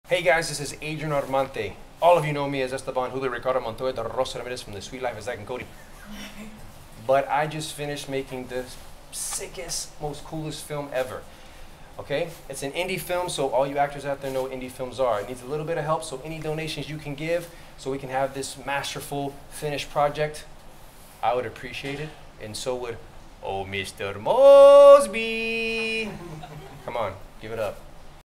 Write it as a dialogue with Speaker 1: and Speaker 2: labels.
Speaker 1: Hey guys, this is Adrian Armante. All of you know me as Esteban Julio Ricardo Montoya de Rosa Ramirez from The Sweet Life of Zack and Cody. But I just finished making the sickest, most coolest film ever. Okay? It's an indie film, so all you actors out there know what indie films are. It needs a little bit of help, so any donations you can give so we can have this masterful, finished project, I would appreciate it, and so would, oh, Mr. Mosby. Come on, give it up.